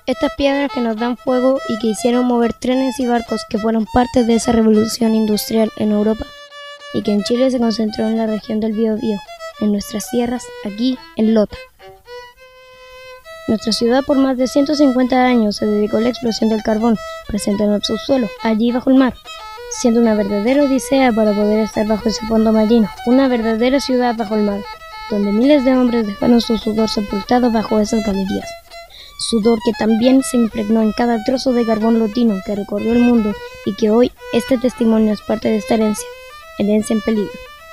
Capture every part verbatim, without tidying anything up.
Estas piedras que nos dan fuego y que hicieron mover trenes y barcos que fueron parte de esa revolución industrial en Europa y que en Chile se concentró en la región del Biobío, en nuestras tierras, aquí en Lota. Nuestra ciudad por más de ciento cincuenta años se dedicó a la explosión del carbón presente en el subsuelo, allí bajo el mar, siendo una verdadera odisea para poder estar bajo ese fondo marino, una verdadera ciudad bajo el mar, donde miles de hombres dejaron su sudor sepultado bajo esas galerías. Sudor que también se impregnó en cada trozo de carbón lotino que recorrió el mundo y que hoy este testimonio es parte de esta herencia, herencia en peligro.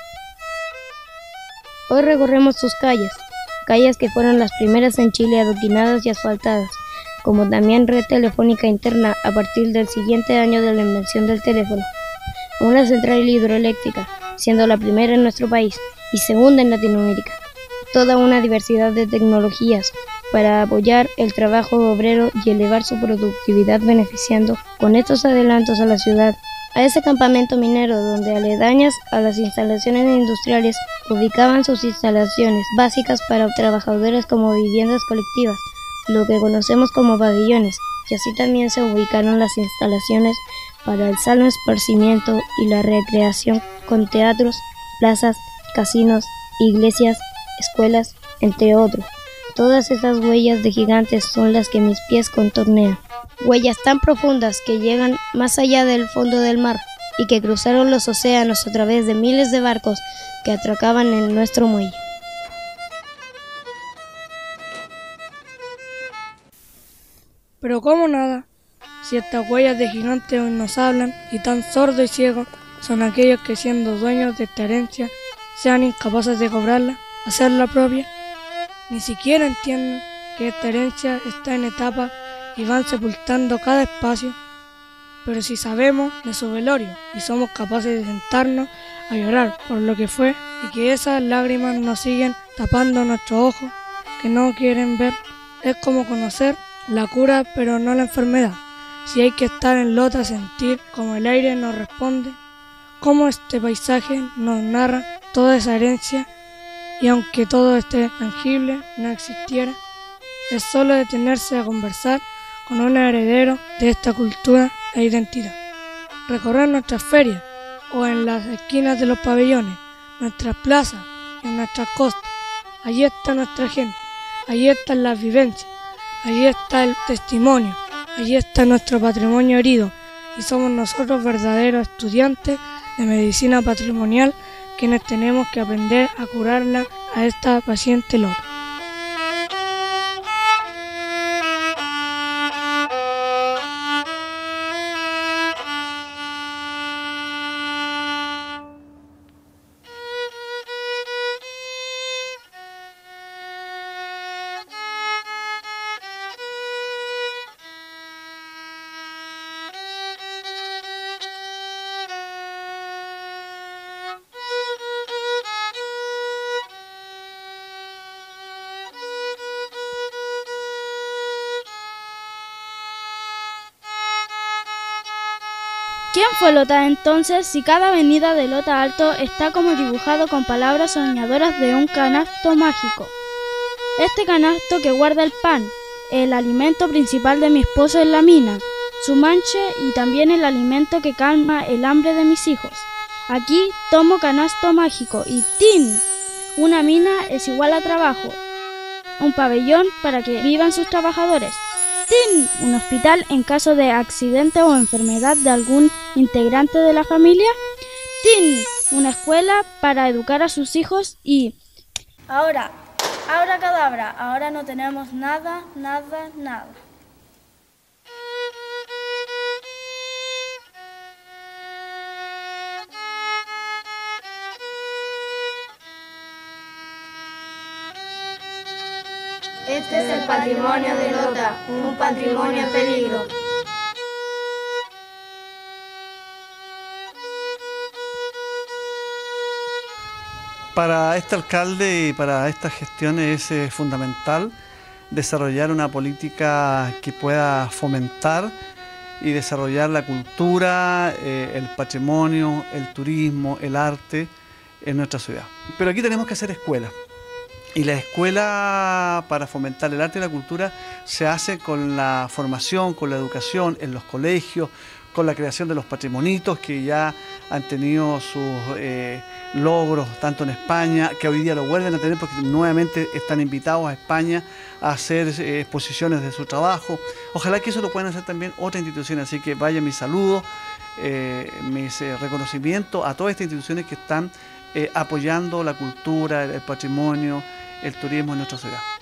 Hoy recorremos sus calles, calles que fueron las primeras en Chile adoquinadas y asfaltadas, como también red telefónica interna a partir del siguiente año de la invención del teléfono. Una central hidroeléctrica, siendo la primera en nuestro país y segunda en Latinoamérica. Toda una diversidad de tecnologías para apoyar el trabajo obrero y elevar su productividad, beneficiando con estos adelantos a la ciudad, a ese campamento minero donde aledañas a las instalaciones industriales ubicaban sus instalaciones básicas para trabajadores como viviendas colectivas, lo que conocemos como pabellones, y así también se ubicaron las instalaciones para el sano esparcimiento y la recreación con teatros, plazas, casinos, iglesias, escuelas, entre otros. Todas esas huellas de gigantes son las que mis pies contornean. Huellas tan profundas que llegan más allá del fondo del mar y que cruzaron los océanos a través de miles de barcos que atracaban en nuestro muelle. Pero ¿cómo nada? Si estas huellas de gigantes hoy nos hablan y tan sordos y ciegos son aquellos que siendo dueños de esta herencia sean incapaces de cobrarla, hacerla propia. Ni siquiera entienden que esta herencia está en etapa y van sepultando cada espacio. Pero si sabemos de su velorio y somos capaces de sentarnos a llorar por lo que fue y que esas lágrimas nos siguen tapando nuestros ojos que no quieren ver, es como conocer la cura pero no la enfermedad. Si hay que estar en Lota a sentir como el aire nos responde, cómo este paisaje nos narra toda esa herencia. Y aunque todo esté tangible, no existiera, es solo detenerse a conversar con un heredero de esta cultura e identidad. Recorrer nuestras ferias o en las esquinas de los pabellones, nuestras plazas y en nuestras costas. Allí está nuestra gente, allí están las vivencias, allí está el testimonio, allí está nuestro patrimonio herido y somos nosotros verdaderos estudiantes de medicina patrimonial quienes tenemos que aprender a curarla a esta paciente Lota. ¿Quién fue Lota entonces si cada avenida de Lota Alto está como dibujado con palabras soñadoras de un canasto mágico? Este canasto que guarda el pan, el alimento principal de mi esposo en la mina, su manche y también el alimento que calma el hambre de mis hijos. Aquí tomo canasto mágico y ¡tin! Una mina es igual a trabajo, un pabellón para que vivan sus trabajadores. ¡Tin! Un hospital en caso de accidente o enfermedad de algún integrante de la familia. ¡Tin! Una escuela para educar a sus hijos y... Ahora, ahora cadabra, ahora no tenemos nada, nada, nada. Este es el patrimonio de Lota, un patrimonio en peligro. Para este alcalde y para esta gestión es eh, fundamental desarrollar una política que pueda fomentar y desarrollar la cultura, eh, el patrimonio, el turismo, el arte en nuestra ciudad. Pero aquí tenemos que hacer escuelas. Y la escuela para fomentar el arte y la cultura se hace con la formación, con la educación en los colegios, con la creación de los patrimonitos que ya han tenido sus eh, logros tanto en España, que hoy día lo vuelven a tener porque nuevamente están invitados a España a hacer eh, exposiciones de su trabajo. Ojalá que eso lo puedan hacer también otras instituciones, así que vaya mis saludos, eh, mis eh, reconocimientos a todas estas instituciones que están eh, apoyando la cultura, el patrimonio, el turismo en nuestra ciudad.